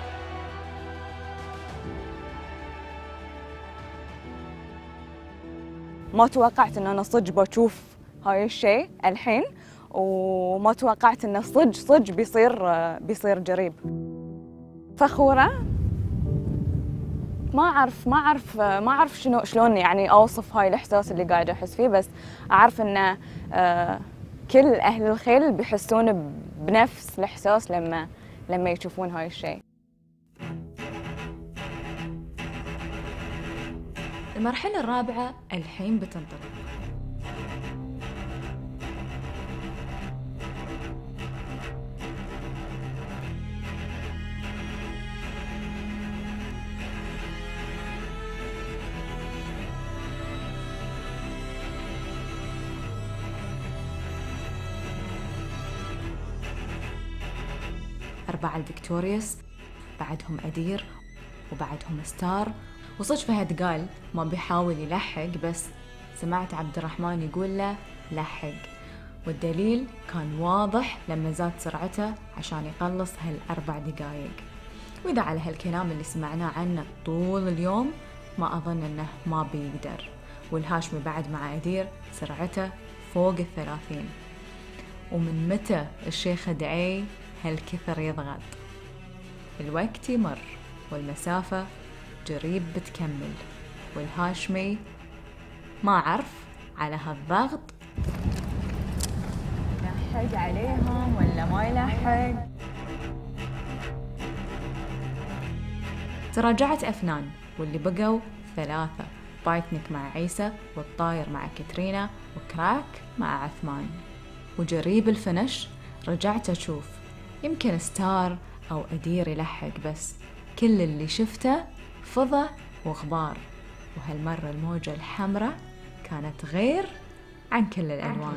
Speaker 3: ما توقعت ان انا صدق بشوف هاي الشيء الحين، وما توقعت انه صدق بيصير قريب. فخورة. ما اعرف شلون يعني اوصف هاي الاحساس اللي قاعده احس فيه، بس اعرف ان كل اهل الخيل بيحسون بنفس الاحساس لما يشوفون هاي الشيء.
Speaker 6: المرحلة الرابعة الحين بتنطلق. الأربعة الفيكتوريوس، بعدهم أدير، وبعدهم ستار. وصدق فهد قال ما بيحاول يلحق، بس سمعت عبد الرحمن يقول له لحق، والدليل كان واضح لما زاد سرعته عشان يقلص هال4 دقايق. وإذا على هالكلام اللي سمعناه عنه طول اليوم ما أظن أنه ما بيقدر. والهاشمي بعد مع أدير سرعته فوق 30. ومن متى الشيخ دعي هالكثر يضغط؟ الوقت يمر والمسافة قريب بتكمل، والهاشمي ما عرف على هالضغط
Speaker 3: يلحق عليهم ولا ما يلحق.
Speaker 6: تراجعت أفنان واللي بقوا 3، بايتنيك مع عيسى، والطاير مع كاترينا، وكراك مع عثمان. وجريب الفنش رجعت أشوف يمكن ستار أو أدير يلحق، بس كل اللي شفته فضة وغبار. وهالمرة الموجة الحمراء كانت غير عن كل الألوان.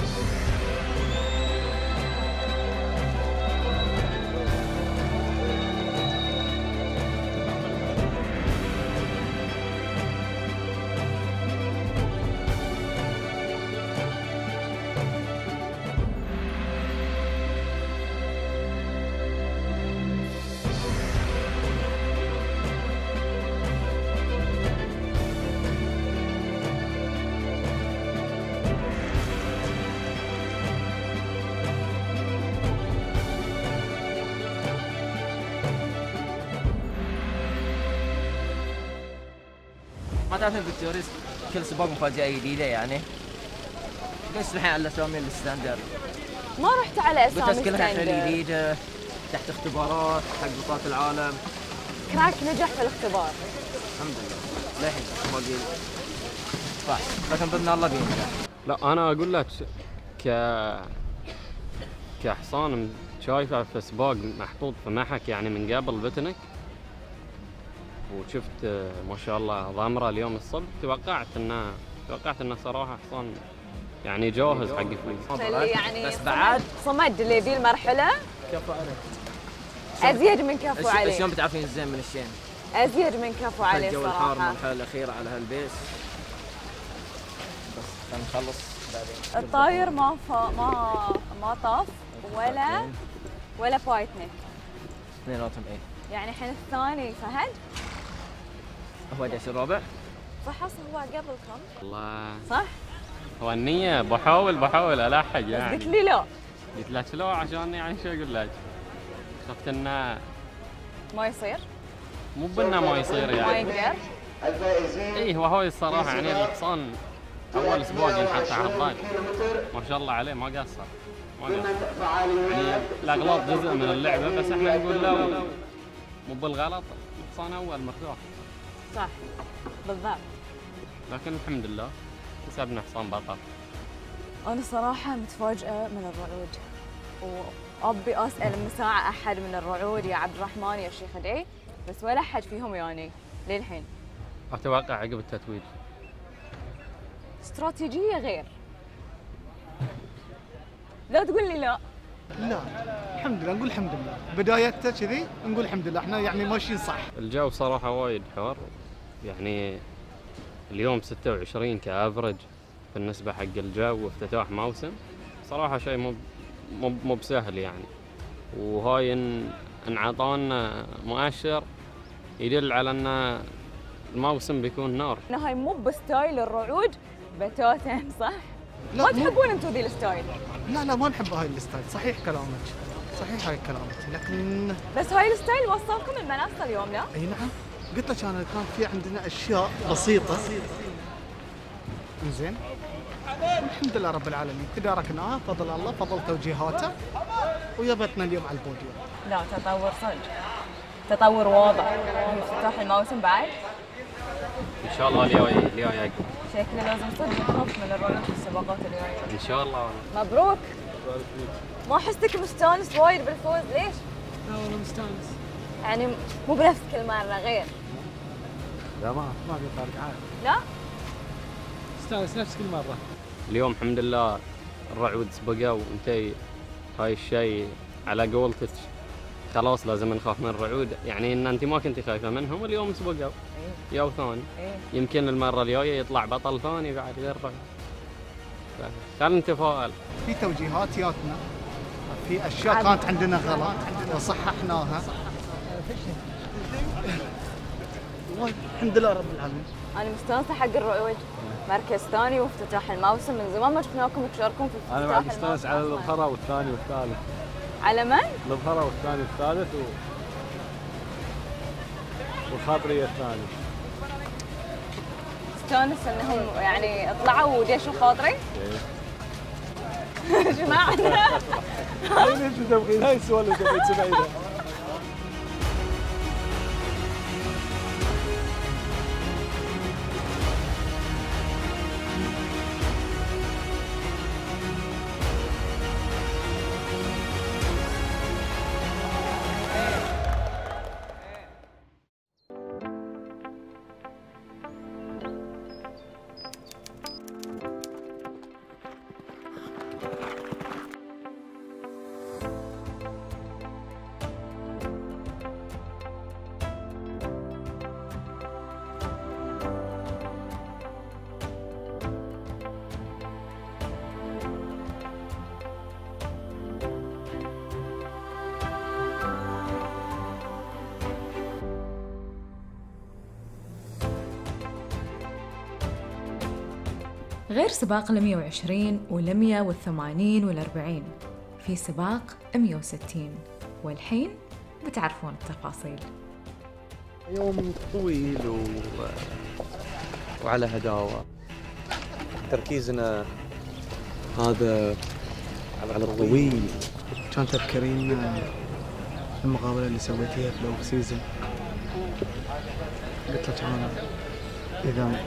Speaker 5: ما تعرف الفيكتوريوس كل سباق مفاجأة جديدة يعني. ليش الحين على أسامي الستاندرد؟
Speaker 3: ما رحت على اسامي
Speaker 5: بس كلها حيل
Speaker 3: ستاندرد.
Speaker 5: جديدة تحت اختبارات حق بطولات العالم.
Speaker 3: كراك نجح في الاختبار.
Speaker 5: الحمد لله للحين باقي صح، لكن بإذن الله بينجح.
Speaker 4: لا انا اقول لك كحصان شايفه في سباق محطوط في محك يعني من قبل بتنك، وشفت ما شاء الله ضامره اليوم الصبح، توقعت انه صراحه حصان يعني جاهز حق الفوز.
Speaker 3: اللي يعني
Speaker 5: بس بعد
Speaker 3: صمد اللي ذي المرحله
Speaker 5: كفو عليه.
Speaker 3: ازيد من كفو عليه.
Speaker 5: شلون بتعرفين الزين من الشين؟
Speaker 3: ازيد من كفو عليه
Speaker 5: الجو الحار
Speaker 3: صراحه.
Speaker 5: المرحله الاخيره على هالبيس. بس خلينا نخلص بعدين.
Speaker 3: الطاير ما طاف ولا بايتنك.
Speaker 5: اثنيناتهم ايه.
Speaker 3: يعني الحين الثاني فهد.
Speaker 5: هو جالس الرابع.
Speaker 3: فحص هو قبلكم
Speaker 4: والله
Speaker 3: صح؟
Speaker 4: هو النية بحاول الحق يعني.
Speaker 3: قلت لي لا.
Speaker 4: قلت لك لا عشان يعني شو اقول لك؟ شفت انه
Speaker 3: ما يصير؟
Speaker 4: مو بانه ما يصير
Speaker 3: ما
Speaker 4: يعني.
Speaker 3: يقدر؟
Speaker 4: اي هو الصراحة يعني الحصان اول سباق ينحط على الضاج ما شاء الله عليه، ما قصر يعني الاغلاط جزء من اللعبة، بس احنا نقول لا مو بالغلط، الحصان اول مرتاح.
Speaker 3: صح بالضبط.
Speaker 4: لكن الحمد لله كسبنا حصان بطل.
Speaker 3: أنا صراحة متفاجئة من الرعود، وأبي أسأل من ساعة أحد من الرعود يا عبد الرحمن يا شيخ دعي، بس ولا أحد فيهم يعني للحين.
Speaker 4: أتوقع عقب التتويج
Speaker 3: استراتيجية غير. لا تقول لي لا.
Speaker 2: لا الحمد لله، نقول الحمد لله. بدايته كذي نقول الحمد لله، احنا يعني ماشيين صح.
Speaker 4: الجو صراحة وايد حار، يعني اليوم 26 كافرج بالنسبة حق الجو وافتتاح موسم، صراحة شيء مو بسهل يعني. وهاي انعطانا مؤشر يدل على ان الموسم بيكون نار.
Speaker 3: هاي مو بستايل الرعود بتاتا صح؟
Speaker 2: لا
Speaker 3: ما تحبون انتم ذي الستايل؟
Speaker 2: لا ما نحب هاي الستايل، صحيح كلامك، صحيح هاي كلامك، لكن
Speaker 3: بس هاي الستايل وصلكم المنصة اليوم لا؟
Speaker 2: اي نعم. قلت لك انا كان في عندنا اشياء بسيطه زين، الحمد لله رب العالمين تداركناها فضل الله، فضل توجيهاته، ويبتنا اليوم على البوديوم.
Speaker 3: لا تطور صدق، تطور واضح. افتتاح الموسم بعد
Speaker 4: ان شاء الله اليوم اقوى.
Speaker 3: شكله لازم صدق نخف من الرعود في السباقات الجايه.
Speaker 4: ان شاء الله.
Speaker 3: مبروك. ما احسك مستانس وايد بالفوز، ليش؟
Speaker 11: لا والله مستانس.
Speaker 3: يعني مو بنفس كل مره غير.
Speaker 11: لا ما في فرق عادي.
Speaker 3: لا؟
Speaker 11: مستانس نفس كل مره.
Speaker 4: اليوم الحمد لله الرعود سبقوا، وانتي هاي الشيء على قولتك خلاص لازم نخاف من الرعود، يعني ان انت ما كنتي خايفه منهم واليوم سبقوا يو ثاني. يمكن المره الجايه يطلع بطل ثاني بعد غير رعود. خلينا نتفائل.
Speaker 2: في توجيهات جاتنا، في اشياء كانت عندنا غلط وصححناها. الحمد لله رب العالمين.
Speaker 3: انا مستانسه حق الرعود، مركز ثاني وافتتاح الموسم، من زمان ما شفناكم تشاركون في افتتاح الموسم.
Speaker 11: انا مستانس على الظهره والثاني والثالث.
Speaker 3: على من؟
Speaker 11: الظهره والثاني والثالث والخاطريه الثاني.
Speaker 3: مستانس انهم يعني طلعوا وديشوا خاطري؟ ايش معنى؟
Speaker 11: ليش تبغين هاي السؤال اللي تبغين تسمعينه؟
Speaker 6: غير سباق ال 120 وال 180 وال 40 في سباق 160، والحين بتعرفون التفاصيل.
Speaker 1: يوم طويل وعلى هداوة. تركيزنا هذا على الطويل.
Speaker 2: كان تذكرين المقابلة اللي سويتيها في الأوف سيزون، قلت لك أنا إذا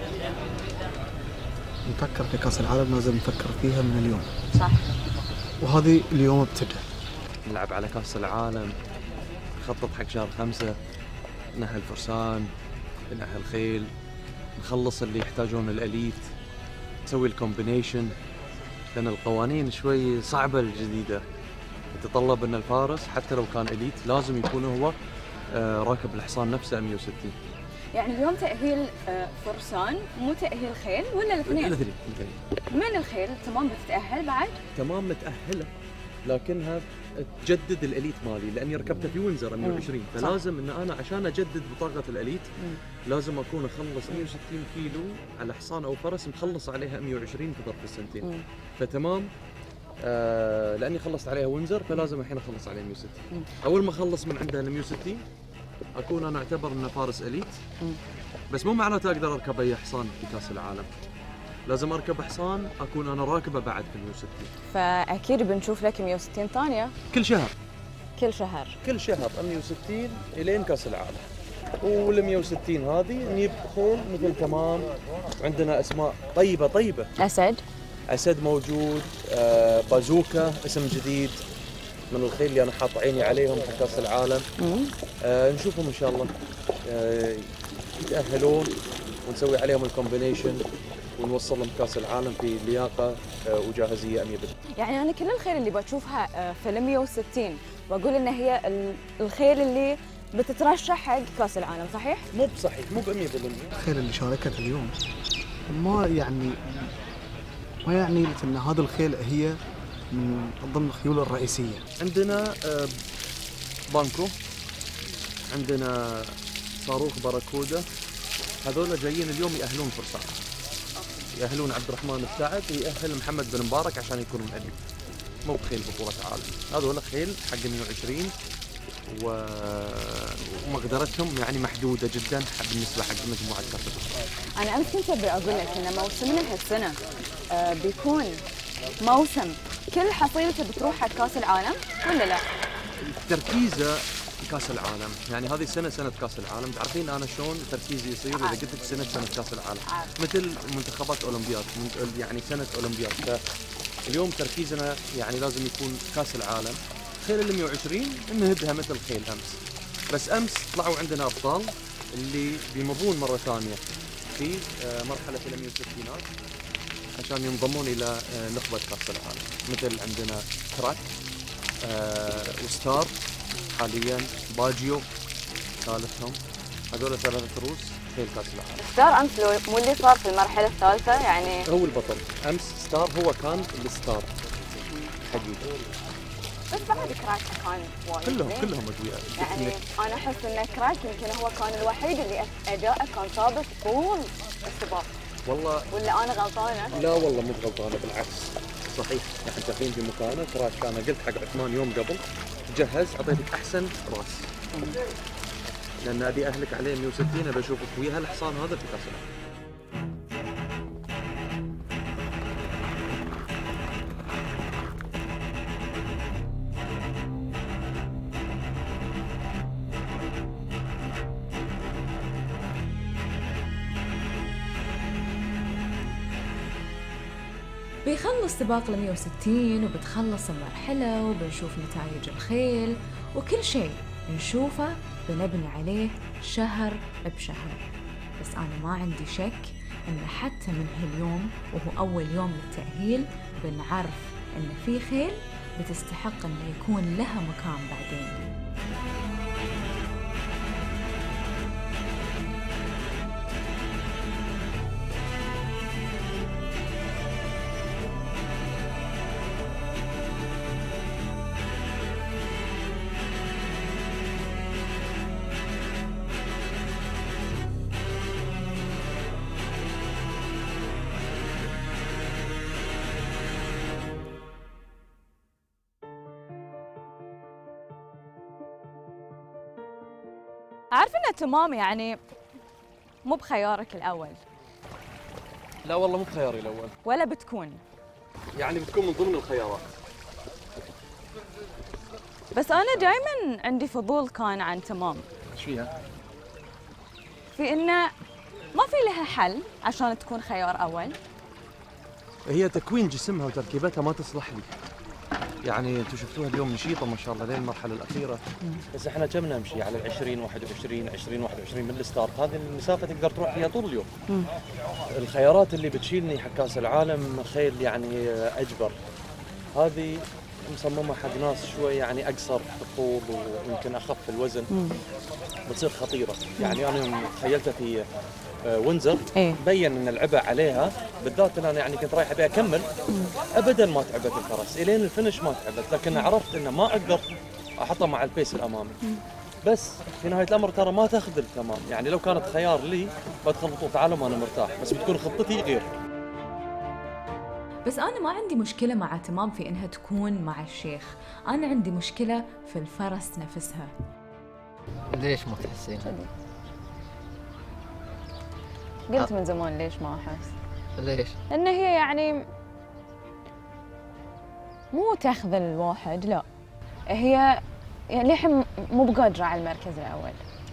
Speaker 2: نفكر في كأس العالم لازم نفكر فيها من اليوم.
Speaker 3: صح.
Speaker 2: وهذه اليوم ابتدى.
Speaker 1: نلعب على كأس العالم، نخطط حق شهر 5، نأهل فرسان، نأهل خيل، نخلص اللي يحتاجون الأليت، نسوي الكومبينيشن، لأن القوانين شوي صعبة الجديدة، تتطلب أن الفارس حتى لو كان أليت لازم يكون هو راكب الحصان نفسه 160.
Speaker 3: يعني اليوم تأهيل فرسان مو تأهيل خيل ولا الاثنين؟
Speaker 1: الاثنين.
Speaker 3: من الخيل تمام بتتأهل بعد؟
Speaker 1: تمام متأهلة، لكنها تجدد الاليت مالي لاني ركبته في وينزر 120، فلازم ان انا عشان اجدد بطاقه الاليت لازم اكون اخلص 160 كيلو على حصان او فرس مخلص عليها 120 في ظرف السنتين. فتمام لاني خلصت عليها وينزر فلازم الحين اخلص عليها 160. اول ما اخلص من عندها ال 160 اكون انا اعتبر انه فارس اليت، بس مو معناته اقدر اركب اي حصان في كاس العالم، لازم اركب حصان اكون انا راكبه بعد في ال 160.
Speaker 3: فاكيد بنشوف لك 160 ثانيه
Speaker 1: كل شهر.
Speaker 3: كل شهر
Speaker 1: 160 الين كاس العالم. وال 160 هذه نجيب خيل مثل تمام، عندنا اسماء طيبه. اسد موجود، بازوكا اسم جديد من الخيل اللي انا حاط عيني عليهم في كاس العالم. نشوفهم ان شاء الله يتاهلون ونسوي عليهم الكومبينيشن ونوصلهم كاس العالم في لياقه وجاهزيه 100%.
Speaker 3: يعني انا كل الخيل اللي بشوفها في ال 160 واقول ان هي الخيل اللي بتترشح حق كاس العالم، صحيح؟
Speaker 1: مو بصحيح، مو ب 100%.
Speaker 2: الخيل اللي شاركت اليوم ما يعني ان هذا الخيل هي من ضمن الخيول الرئيسيه.
Speaker 1: عندنا بانكو، عندنا صاروخ باراكودا، هذول جايين اليوم يأهلون فرسان. يأهلون عبد الرحمن السعد ويأهل محمد بن مبارك عشان يكونون أليف، مو بخيل بطولة عالم. هذول خيل حق 120 ومقدرتهم يعني محدودة جدا بالنسبة حق مجموعة كاس العالم.
Speaker 3: أنا أمس كنت أبي أقول لك إن موسمنا هالسنة بيكون موسم كل حصيلته بتروح حق كاس العالم ولا لا؟
Speaker 1: تركيزه كاس العالم، يعني هذه السنه سنه كاس العالم، تعرفين انا شلون تركيزي يصير اذا قلت لك سنه كاس العالم، مثل منتخبات اولمبياد، يعني سنه اولمبياد. فاليوم تركيزنا يعني لازم يكون كاس العالم. خيل ال 120 نهدها مثل خيل امس، بس امس طلعوا عندنا ابطال اللي بيمضون مره ثانيه في مرحله ال 160 عشان ينضمون الى نخبه كاس العالم، مثل عندنا كراك وستار حاليا باجيو ثالثهم. هذول 3 رؤوس خيل كاس العالم.
Speaker 3: ستار امس مو اللي صار في المرحله الثالثه يعني؟
Speaker 1: هو البطل امس ستار، هو كان الستار حقيقي.
Speaker 3: بس بعد كراش كان وايد
Speaker 1: كلهم
Speaker 3: زين.
Speaker 1: كلهم اقوياء.
Speaker 3: يعني انا احس ان كراش يمكن هو كان الوحيد اللي اداءه كان ثابت طول السباق.
Speaker 1: والله
Speaker 3: ولا انا غلطانه؟
Speaker 1: لا والله مو غلطانه، بالعكس صحيح. نحن شايفين في مكانه كراش. انا قلت حق عثمان يوم قبل جهز، اعطيتك احسن راس لان ابي اهلك عليه 160. ابي اشوفك ويا هالحصان هذا في كاس العالم.
Speaker 6: بيخلص سباق ال 160 وبتخلص المرحلة وبنشوف نتائج الخيل وكل شيء نشوفه بنبني عليه شهر بشهر. بس أنا ما عندي شك إن حتى من هاليوم وهو أول يوم للتأهيل بنعرف إن في خيل بتستحق إنه يكون لها مكان بعدين.
Speaker 3: عارف انه تمام يعني مو بخيارك الاول
Speaker 1: لا والله مو بخياري الاول،
Speaker 3: ولا بتكون؟
Speaker 1: يعني بتكون من ضمن الخيارات.
Speaker 3: بس انا دائما عندي فضول كان عن تمام.
Speaker 1: ايش فيها؟
Speaker 3: في انه ما في لها حل عشان تكون خيار اول.
Speaker 1: هي تكوين جسمها وتركيبتها ما تصلح لي. يعني انتم شفتوها اليوم نشيطه ما شاء الله لين المرحله الاخيره. بس احنا كم نمشي على ال 20 21 20 21 من الستارت، هذه المسافه تقدر تروح فيها طول اليوم. الخيارات اللي بتشيلني حق كاس العالم خيل يعني اجبر. هذه مصممه حق ناس شوي يعني اقصر في الطول ويمكن اخف في الوزن. بتصير خطيره. يعني انا يوم تخيلتها في وينزر بين ان العبء عليها بالذات. انا يعني كنت رايح ابي اكمل ابدا ما تعبت الفرس الين الفنش ما تعبت، لكن عرفت انه ما اقدر احطها مع البيس الامامي. بس في نهايه الامر ترى ما تخذل تمام. يعني لو كانت خيار لي بدخل بطوله عالم وانا مرتاح، بس بتكون خطتي غير.
Speaker 6: بس أنا ما عندي مشكلة مع تمام في إنها تكون مع الشيخ، أنا عندي مشكلة في الفرس نفسها.
Speaker 8: ليش ما تحسين؟
Speaker 3: قلت من زمان ليش ما احس.
Speaker 8: ليش؟
Speaker 3: لان هي يعني مو تخذل الواحد، لا هي يعني للحين مو بقادره على المركز الاول.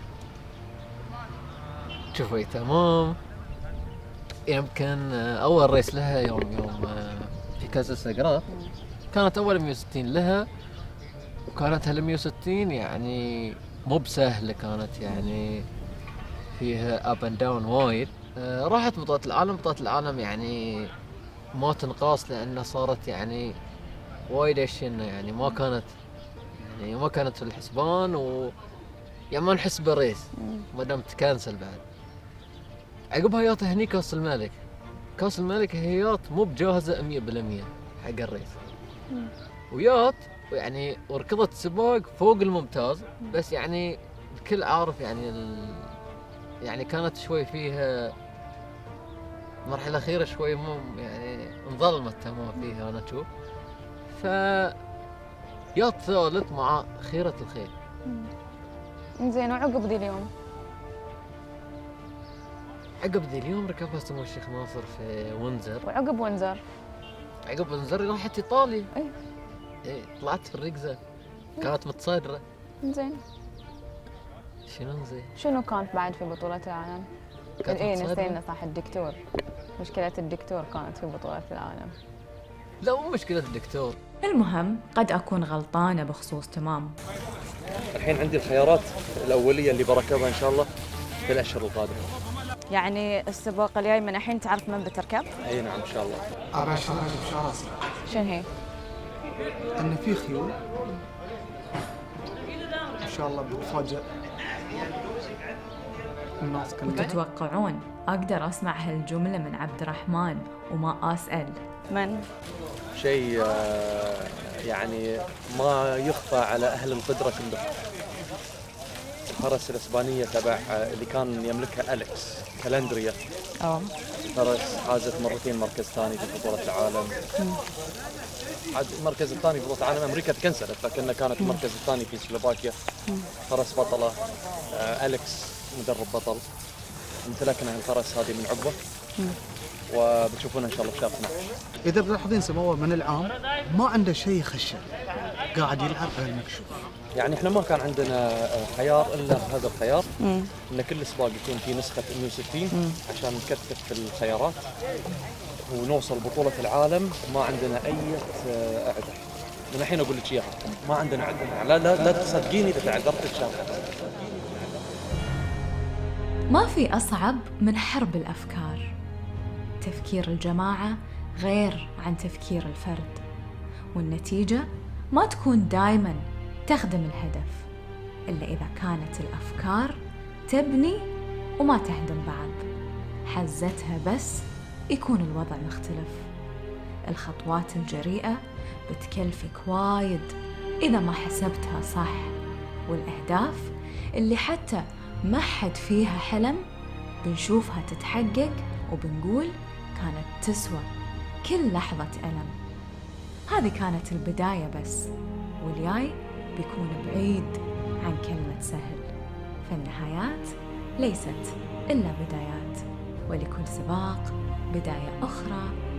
Speaker 8: شوفي تمام، يمكن اول ريس لها يوم في كاس السقراط كانت اول 160 لها، وكانت هال 160 يعني مو بسهله، كانت يعني فيها اب اند داون وايد. راحت بطولة العالم. بطولة العالم يعني ما تنقاس لأنها صارت يعني وايد اشينا، يعني ما كانت في الحسبان، يعني ما نحس بالريس ما دام تكنسل. بعد عقبها ياط هني كاس الملك. كاس الملك هياط مو بجاهزة 100% حق الريس، وياط يعني وركضت سباق فوق الممتاز. بس يعني الكل عارف يعني كانت شوي فيها المرحلة الأخيرة شوي مو يعني انظلمت تمام فيها أنا أشوف. ياط ثالث مع خيرة الخيل.
Speaker 3: زين وعقب ذي اليوم؟
Speaker 8: عقب ذي اليوم ركبها سمو الشيخ ناصر في وينزر.
Speaker 3: وعقب وينزر؟
Speaker 8: عقب وينزر راحت إيطاليا. إيه طلعت في الركزة كانت متصدرة.
Speaker 3: زين
Speaker 8: شنو زين؟
Speaker 3: شنو كانت بعد في بطولة العالم؟ نسينا صح، الدكتور. مشكلة الدكتور كانت في بطولة العالم.
Speaker 8: لا مو مشكلة الدكتور.
Speaker 6: المهم قد أكون غلطانة بخصوص تمام.
Speaker 1: الحين عندي الخيارات الأولية اللي بركبها إن شاء الله في الأشهر القادمة.
Speaker 3: يعني السباق الجاي من الحين تعرف من بتركب؟
Speaker 1: أي نعم إن شاء الله.
Speaker 2: أرشح بشارة
Speaker 3: شنو هي؟
Speaker 2: أن في خيول شاء الله بفاجئ الناس كلها.
Speaker 6: وتتوقعون أقدر أسمع هالجملة من عبد الرحمن وما أسأل
Speaker 3: من؟
Speaker 1: شيء يعني ما يخفى على أهل القدرة كلهم. الفرس الإسبانية تبع اللي كان يملكها أليكس كالندريا. فرس حازت مرتين مركز ثاني في بطولة العالم. المركز الثاني في بطولة العالم أمريكا تكنسلت، لكنها كانت المركز الثاني في سلوفاكيا. فرس بطلة. أليكس مدرب بطل. امتلكنا الفرس هذه من عقبه. وبتشوفونها ان شاء الله في شهر 12.
Speaker 2: اذا بتلاحظين سموه من العام ما عنده شيء يخشه، قاعد يلعب بالمكشوف.
Speaker 1: يعني احنا ما كان عندنا خيار الا هذا الخيار، ان كل سباق يكون في نسخه 160 عشان نكثف في الخيارات ونوصل بطوله العالم. ما عندنا اي اعذار. من الحين اقول لك اياها، ما عندنا عذر. لا تصدقيني اذا تعذرت تشارك.
Speaker 6: ما في أصعب من حرب الأفكار. تفكير الجماعة غير عن تفكير الفرد، والنتيجة ما تكون دايماً تخدم الهدف إلا إذا كانت الأفكار تبني وما تهدم بعض. حزتها بس يكون الوضع مختلف. الخطوات الجريئة بتكلفك وايد إذا ما حسبتها صح، والأهداف اللي حتى ما حد فيها حلم بنشوفها تتحقق وبنقول كانت تسوى كل لحظة ألم. هذه كانت البداية بس، والجاي بيكون بعيد عن كلمة سهل. فالنهايات ليست إلا بدايات، ولكل سباق بداية أخرى